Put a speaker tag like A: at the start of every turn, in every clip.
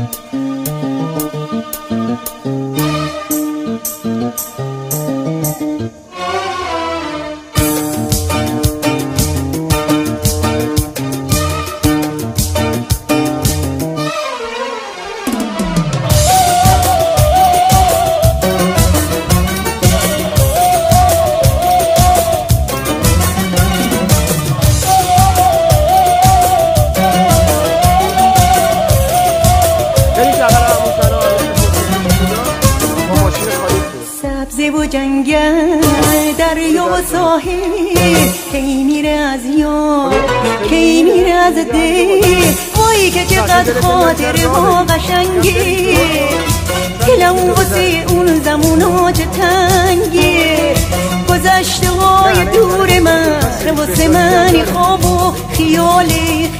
A: سبزه و جنگل دریا و ساحل کی میره از یاد کی میره از دل وای که چقدر خاطره ها قشنگه دلم واسه اون زمونا چه تنگه گذشته های دور من واسه من خواب و خیاله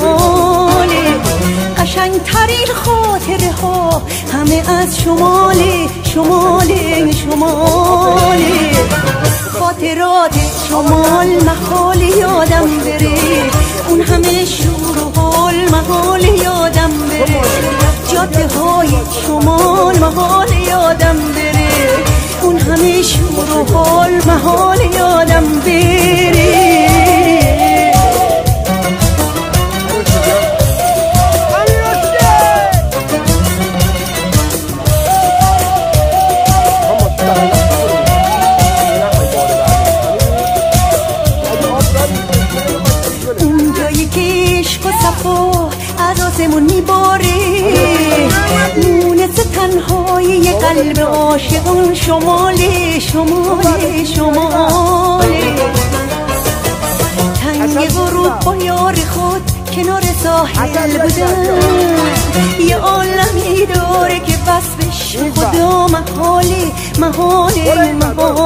A: قشنگ ترین خاطره ها همه از شماله خاطرات شمال محال یادم بره اون همه شور و حال محال یادم بره جاده های شمال محال یادم بره اون همه شور و حال محال یادم بره از آسمون میباره مونس تنهای قلب عاشقون شماله تنگ غروب با یار خود کنار ساحل بودن یه عالمی داره که وصفش خدا محاله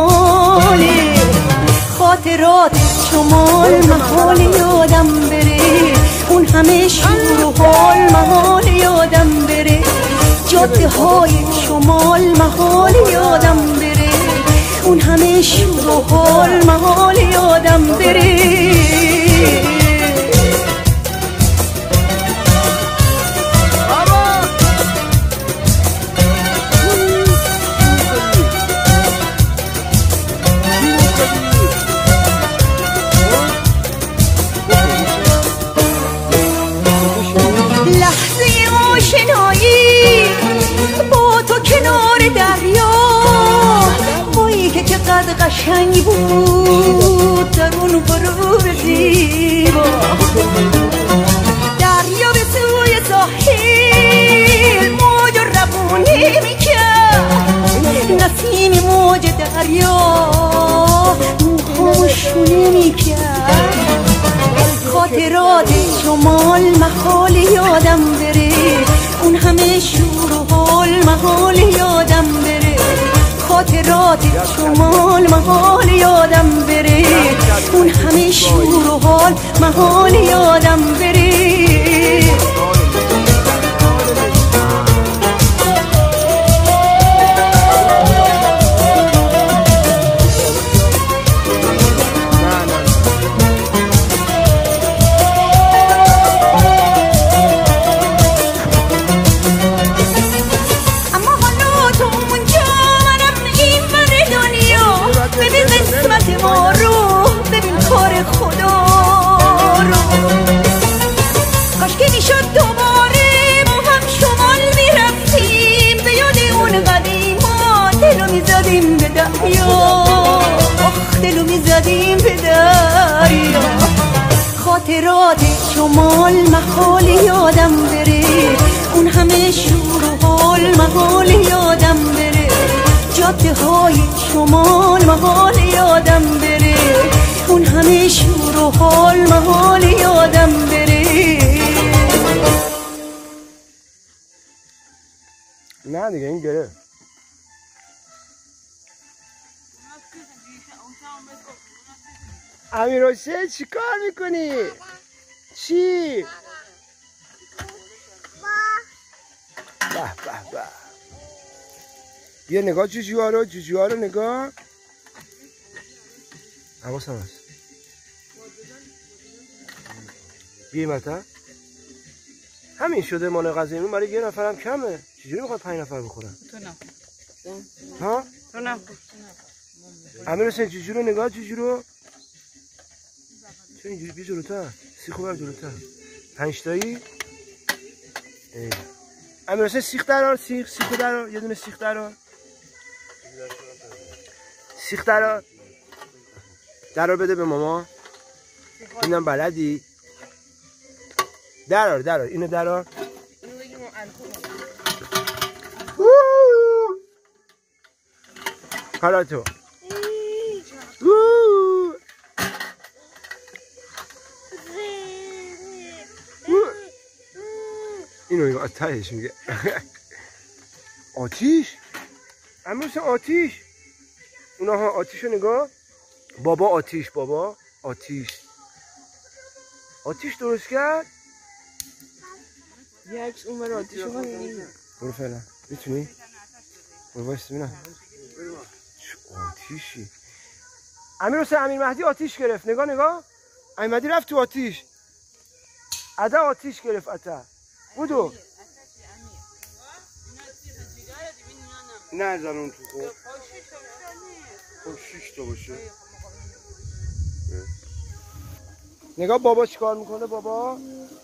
A: خاطرات شمال محال یادم بره اون همه شور و حال محال یادم بره جاده های شمال محال یادم بره اون همه شور و حال محال یادم بره چقدر قشنگ بود در اون غروب زیبا دریا به سوی ساحل موج روونی میکرد نسیم موج دریا موهامو میکرد خاطرات شمال محال یادم بره اون همه شور و حال محال یادم بره خاطرات شمال محال یادم بره اون همه شور و حال محال یادم بره دلو میزدیم به دریا خاطرات شمال محال یادم بره اون همه شور و حال محال یادم بره جاده های شمال محال یادم بره اون همه شور و حال محال یادم بره
B: نه دیگه این گره امیر حسین چی کار میکنی؟ چی؟ به به به بیا نگاه جوجوها رو نگاه حواسم هست بیا متا
C: همین شده مال غذایی اون برای یه نفرم کمه. چجوری میخواد 5 نفر بخورن؟
B: تو نه.
C: ها؟
B: تو نه.
C: امیر حسین جوجو رو نگاه جوجو رو. چه اینجوری بی جلوتر؟ سیخو بر جلوتر. 5 تایی؟ امیر حسین سیخ درار، سیخو درار، یه دونه سیخ درار. سیخ درار. درار بده به ماما. اینم بلدی. درار اینو درار.
B: اینو بگیم الکل.
C: حالا تو. اینو نگاه تهش میگه آتیش. امیر حسین آتیش. اونها آتیشو نگاه. بابا آتیش آتیش درست کرد.
B: یه عکس اون برای آتیشو بگیم.
C: برو فعلا میتونی؟ برو بایست ببینم چه آتیشی. امیر حسین امیر مهدی آتیش گرفت. نگاه امیر مهدی رفت تو آتیش. عده آتیش گرفت. عده بودو نه زنون تو خب 6 تا باشه. نگاه بابا چیکار میکنه. بابا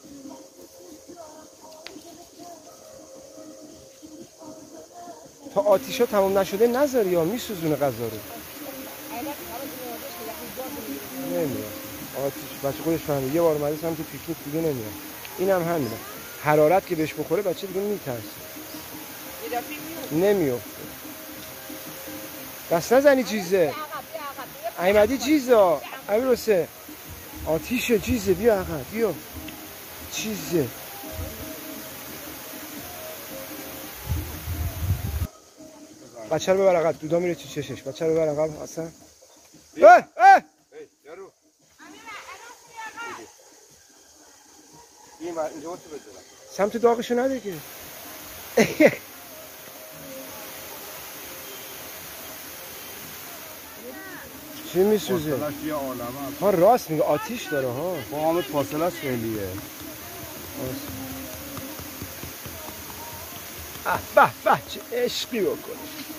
C: تا آتیشا تمام نشده نذاری یا میسوزونه غذا رو. نمیاد آتیش بچه خودش فهمید. یه بار اومده سمت پیکنیک دیگه نمیاد. اینم همینه. حرارت که بهش بخوره بچه دیگه میترسه. نمیاد. دست نزنی چیزه. احمدی چیزا. امیر حسین آتیشه چیزه. بیا عقب بیا. چیزه. بچه رو ببر عقب. دودا میره تو چشش. بچه رو ببر عقب اصلا. یارو اینجا تو بذارم. سمت داغشو نده که. چی میسوزه؟ ها راست میگه آتیش داره ها. با همه فاصله است خیلیه. به چه عشقی بکنه.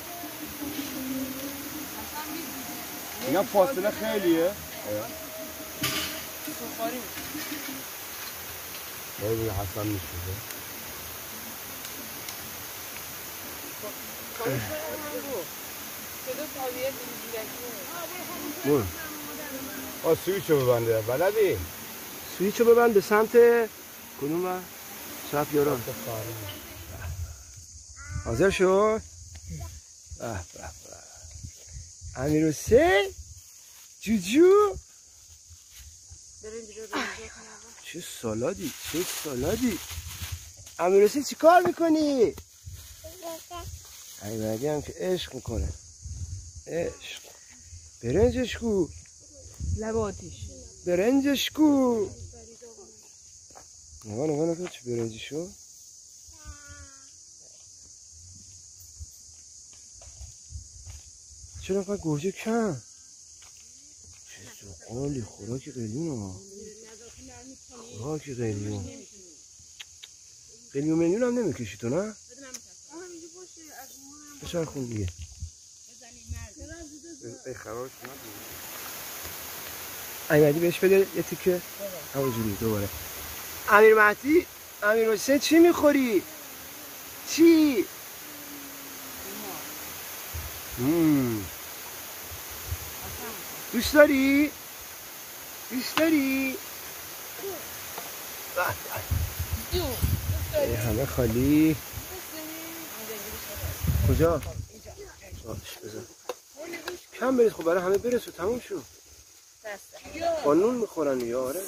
C: اینا فاصله خیلیه.
B: سوخاری
C: خیلی حسن میسوزه. برو سویچو ببنده. بلدی؟ سویچو ببند به سمت کدوم بر؟ چپ یاران. حاضر شد؟ امیر حسین جوجو چه سالادی. امیر حسین چی کار میکنی؟ احمدی هم که عشق میکنه. عشق. برنجش کو.
B: لب آتیش.
C: برنجش کو. نگاه چه برنجی شو. چرا اینقدر گوجه کم؟ چه زقالی. خوراک قلیون ها. قلیون منیون هم نمیکشی تو نه؟ بچه خون دیگه احمدی بهش بده یه تیکه همونجوری دوباره. امیر مهدی امیر حسین چی میخوری؟ چی؟ دوست داری؟ همه خالی. کجا؟ بذار کم بریز. خب برای همه برسو تموم شو. قانون میخورن یا آره.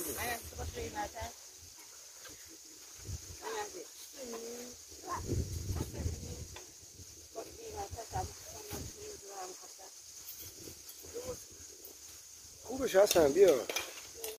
C: خوبش هستن بیا.